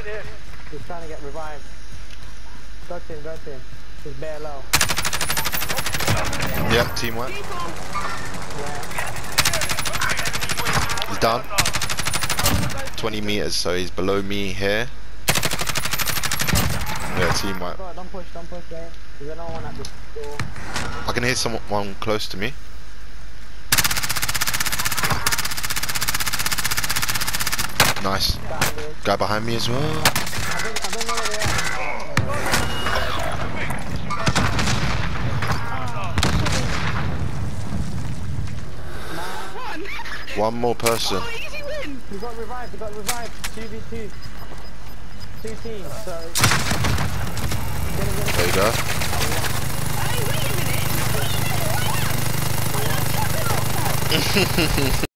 He's trying to get revived. Got him, got him. He's bare low. Yeah, teamwork. He's down. 20 meters, so he's below me here. Yeah, teamwork. Don't push there. There's another one at the door. I can hear someone close to me. Nice. Guy behind me as well. I don't know where they are. One more person. Oh, easy win! We got revived, 2v2. 2 teams, so... There you go. Hey, wait a minute!